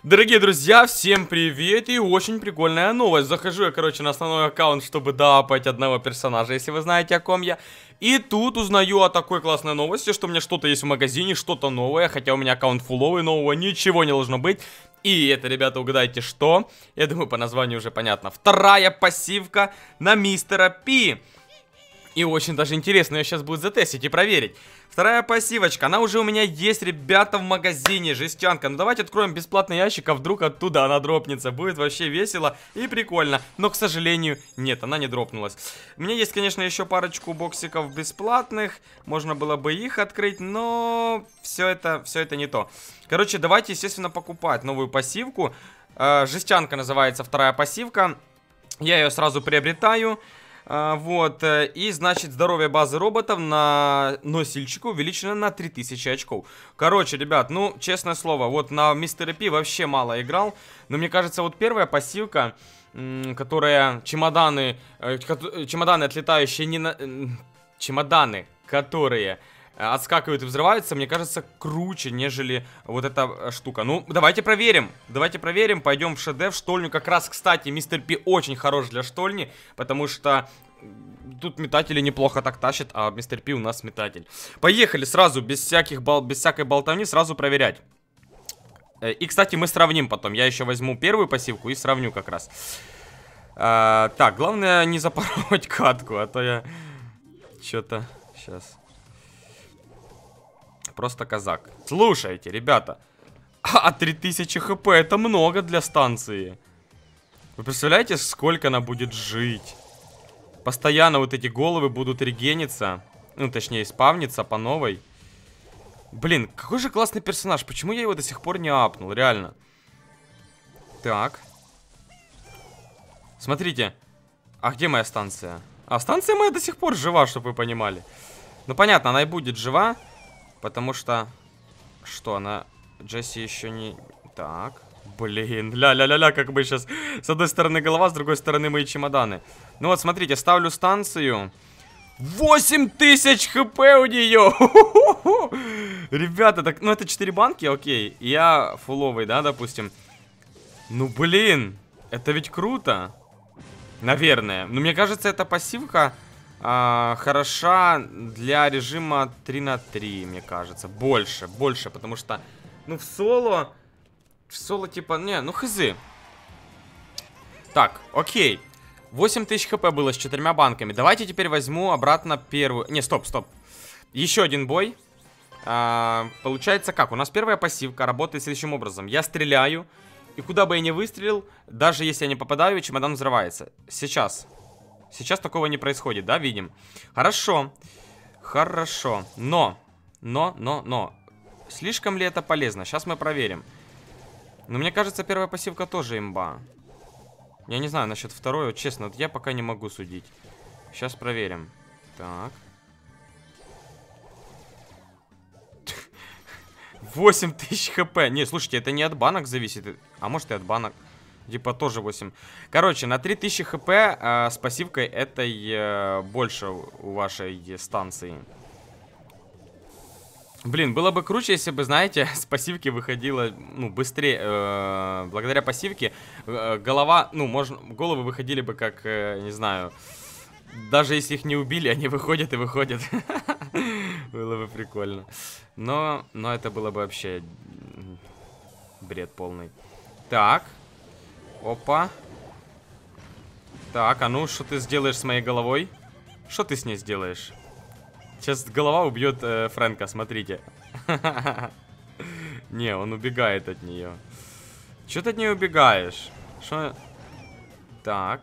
Дорогие друзья, всем привет и очень прикольная новость. Захожу я, короче, на основной аккаунт, чтобы доапать одного персонажа, если вы знаете, о ком я. И тут узнаю о такой классной новости, что у меня что-то есть в магазине, что-то новое, хотя у меня аккаунт фуловый, нового ничего не должно быть. И это, ребята, угадайте, что? Я думаю, по названию уже понятно. Вторая пассивка на мистера Пи. И очень даже интересно ее сейчас будет затестить и проверить. Вторая пассивочка, она уже у меня есть, ребята, в магазине, жестянка. Ну давайте откроем бесплатный ящик, а вдруг оттуда она дропнется. Будет вообще весело и прикольно. Но, к сожалению, нет, она не дропнулась. У меня есть, конечно, еще парочку боксиков бесплатных. Можно было бы их открыть, но все это не то. Короче, давайте, естественно, покупать новую пассивку. Жестянка называется вторая пассивка. Я ее сразу приобретаю. Вот, и значит здоровье базы роботов на носильщика увеличено на 3000 очков. Короче, ребят, ну, честное слово, вот на Мистера Пи вообще мало играл. Но мне кажется, вот первая пассивка, которая чемоданы отлетающие не на... Чемоданы, которые отскакивают и взрываются, мне кажется, круче, нежели вот эта штука. Ну, давайте проверим. Пойдем в ШД, в штольню. Как раз, кстати, Мистер Пи очень хорош для штольни, потому что тут метатели неплохо так тащат, а Мистер Пи у нас метатель. Поехали сразу, без всякой болтовни, сразу проверять. И, кстати, мы сравним потом. Я еще возьму первую пассивку и сравню как раз. Так, главное не запороть катку, а то я что-то сейчас... Просто казак. Слушайте, ребята. 3000 хп это много для станции. Вы представляете, сколько она будет жить? Постоянно вот эти головы будут регениться. Ну, точнее, спавниться по новой. Блин, какой же классный персонаж. Почему я его до сих пор не апнул? Реально. Так. Смотрите. А где моя станция? А, станция моя до сих пор жива, чтобы вы понимали. Ну, понятно, она и будет жива. Потому что... Что, она... Джесси еще не... Так... Блин, ля-ля-ля-ля, как бы сейчас... С одной стороны голова, с другой стороны мои чемоданы. Ну вот, смотрите, ставлю станцию. 8000 хп у нее! Ребята, так... Ну это 4 банки, окей. Я фуловый, да, допустим. Ну, блин! Это ведь круто! Наверное. Но мне кажется, эта пассивка... хороша для режима 3 на 3, мне кажется. Больше, потому что, ну, в соло, типа, не, ну, хз. Так, окей. 8000 хп было с 4 банками. Давайте теперь возьму обратно первую... Не, стоп. Еще один бой. Получается как? У нас первая пассивка работает следующим образом. Я стреляю, и куда бы я ни выстрелил, даже если я не попадаю, чемодан взрывается. Сейчас такого не происходит, да, видим? Хорошо. Но. Слишком ли это полезно? Сейчас мы проверим. Но мне кажется, первая пассивка тоже имба. Я не знаю насчет второй, вот честно, вот я пока не могу судить. Сейчас проверим. Так. 8000 хп. Не, слушайте, это не от банок зависит. А может и от банок. Типа тоже 8. Короче, на 3000 хп с пассивкой этой больше у вашей станции. Блин, было бы круче, если бы, знаете, с пассивки выходила, ну, быстрее. Благодаря пассивке голова, ну, головы выходили бы как, не знаю, даже если их не убили, они выходят и выходят. Было бы прикольно. Но это было бы вообще бред полный. Так. Опа. Так, а ну, что ты сделаешь с моей головой? Что ты с ней сделаешь? Сейчас голова убьет Фрэнка, смотрите. Не, он убегает от нее. Че ты от нее убегаешь? Что? Так.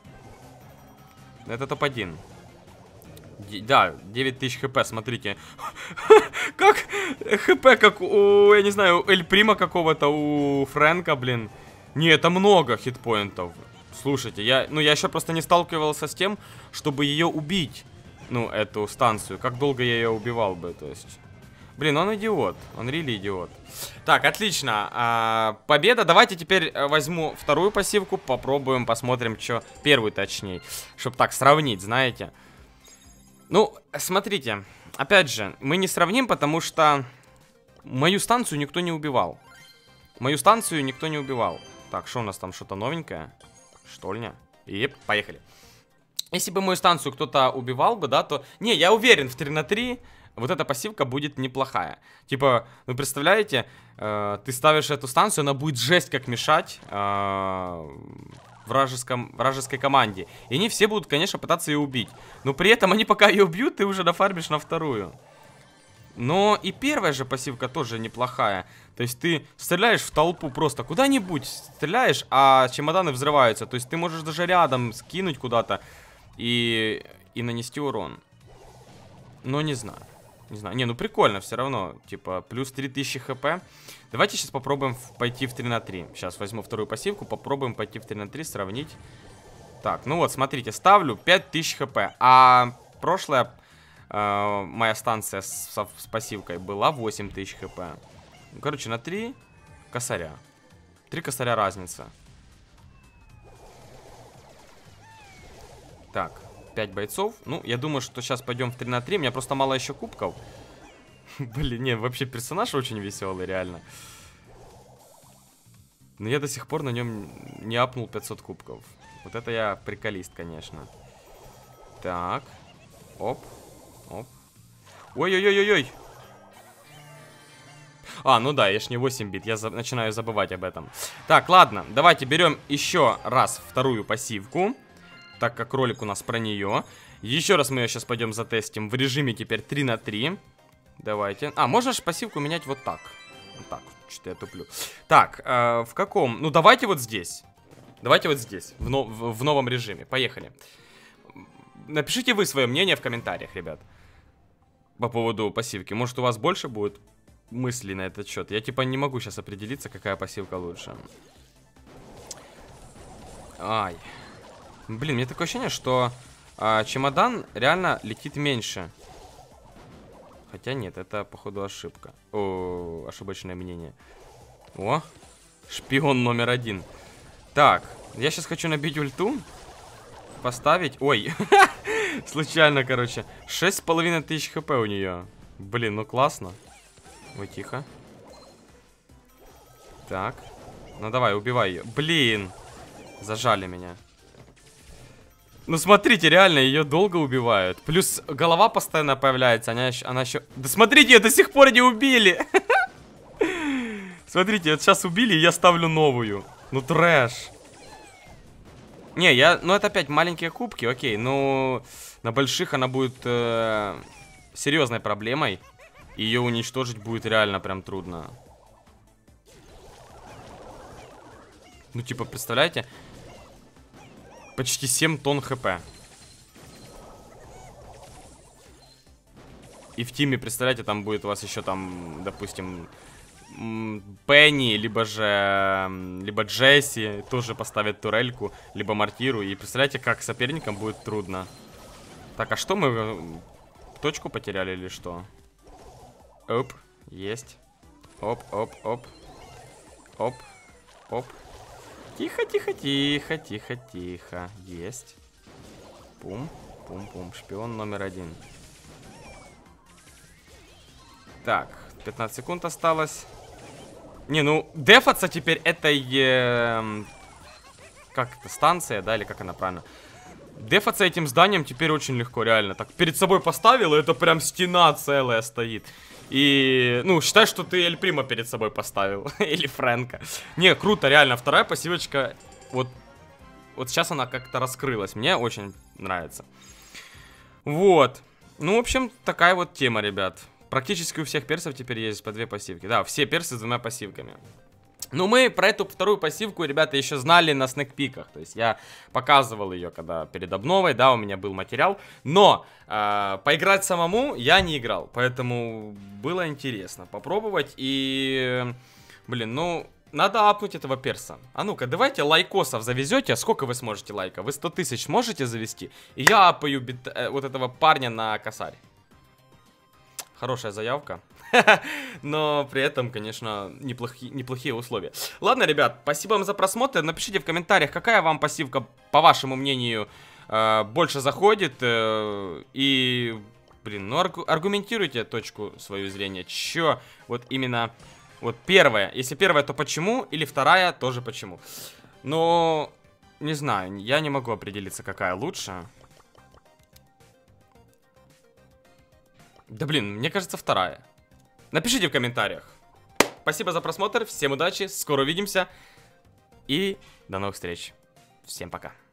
Это топ-1. Да, 9000 хп, смотрите. Как хп, как у, я не знаю, Эль Прима какого-то, у Фрэнка, блин. Не, это много хитпоинтов. Слушайте, я еще просто не сталкивался с тем, чтобы ее убить. Ну, эту станцию. Как долго я ее убивал бы, то есть. Блин, он идиот. Он реально идиот. Так, отлично. Победа. Давайте теперь возьму вторую пассивку. Попробуем, посмотрим, что... Первую, точнее. Чтобы так сравнить, знаете. Ну, смотрите. Опять же, мы не сравним, потому что мою станцию никто не убивал. Мою станцию никто не убивал. Так, что у нас там? Что-то новенькое? Штольня. И поехали. Если бы мою станцию кто-то убивал бы, да, то... Не, я уверен, в 3 на 3 вот эта пассивка будет неплохая. Типа, вы представляете, ты ставишь эту станцию, она будет жесть как мешать вражеской команде. И они все будут, конечно, пытаться ее убить. Но при этом они пока ее убьют, ты уже нафармишь на вторую. Но и первая же пассивка тоже неплохая. То есть ты стреляешь в толпу просто куда-нибудь, стреляешь, а чемоданы взрываются. То есть ты можешь даже рядом скинуть куда-то и нанести урон. Но не знаю. Не знаю. Не, ну прикольно все равно. Типа, плюс 3000 хп. Давайте сейчас попробуем пойти в 3 на 3. Сейчас возьму вторую пассивку, попробуем пойти в 3 на 3, сравнить. Так, ну вот, смотрите, ставлю 5000 хп. А прошлая моя станция с пассивкой была 8000 хп. Короче, на 3 косаря. 3 косаря разница. Так, 5 бойцов. Ну, я думаю, что сейчас пойдем в 3 на 3. У меня просто мало еще кубков. Блин, не, вообще персонаж очень веселый, реально. Но я до сих пор на нем не апнул 500 кубков. Вот это я приколист, конечно. Так. Оп. Оп. Ой-ой-ой-ой-ой. А, ну да, я ж не 8 бит, я начинаю забывать об этом. Так, ладно, давайте берем еще раз вторую пассивку. Так как ролик у нас про нее. Еще раз мы ее сейчас пойдем затестим в режиме теперь 3 на 3. Давайте. А, можно же пассивку менять вот так. Вот так, что-то я туплю. Так, в каком? Ну, давайте вот здесь. Давайте вот здесь, в новом режиме. Поехали. Напишите вы свое мнение в комментариях, ребят. По поводу пассивки. Может, у вас больше будет мыслей на этот счет? Я типа не могу сейчас определиться, какая пассивка лучше. Ай. Блин, мне такое ощущение, что чемодан реально летит меньше. Хотя нет, это походу ошибка. О, ошибочное мнение. О, шпион номер 1. Так, я сейчас хочу набить ульту. Поставить. Ой, случайно, короче. 6500 хп у нее. Блин, ну классно. Ой, тихо. Так. Ну давай, убивай ее. Блин. Зажали меня. Ну смотрите, реально, ее долго убивают. Плюс голова постоянно появляется. Она еще... Да смотрите, ее до сих пор не убили. Смотрите, вот сейчас убили, и я ставлю новую. Ну трэш. Не, ну это опять маленькие кубки, окей. Но на больших она будет серьезной проблемой. Ее уничтожить будет реально прям трудно. Ну типа, представляете? Почти 7 тонн хп. И в тиме, представляете, там будет у вас еще там, допустим, Пенни, либо Джесси тоже поставят турельку, либо мортиру. И представляете, как соперникам будет трудно. Так, а что мы... Точку потеряли или что? Оп, есть. Оп, оп, оп. Оп, оп. Тихо, тихо, тихо, тихо, тихо. Есть. Пум, пум, пум. Шпион номер 1. Так, 15 секунд осталось. Не, ну, дефаться теперь этой... как это, станция, да, или как она правильно? Дефаться этим зданием теперь очень легко, реально. Так, перед собой поставил, и это прям стена целая стоит. И, ну, считай, что ты Эль Прима перед собой поставил. Или Фрэнка. Не, круто, реально. Вторая пассивочка, вот сейчас она как-то раскрылась. Мне очень нравится. Вот. Ну, в общем, такая вот тема, ребят. Практически у всех персов теперь есть по 2 пассивки. Да, все персы с 2 пассивками. Ну, мы про эту вторую пассивку, ребята, еще знали на снэкпиках. То есть я показывал ее, когда перед обновой, да, у меня был материал. Но поиграть самому я не играл. Поэтому было интересно попробовать. И, блин, ну, надо апнуть этого перса. А ну-ка, давайте лайкосов завезете. Сколько вы сможете лайка? Вы 100 000 сможете завести? И я апаю вот этого парня на косарь. Хорошая заявка. Но при этом, конечно, неплохие условия. Ладно, ребят, спасибо вам за просмотр. Напишите в комментариях, какая вам пассивка, по вашему мнению, больше заходит. И, блин, ну аргументируйте точку свою зрения. Чё вот именно Вот первая. Если первая, то почему? Или вторая, тоже почему? Но, не знаю, я не могу определиться, какая лучше. Да блин, мне кажется, вторая. Напишите в комментариях. Спасибо за просмотр, всем удачи, скоро увидимся. И до новых встреч. Всем пока.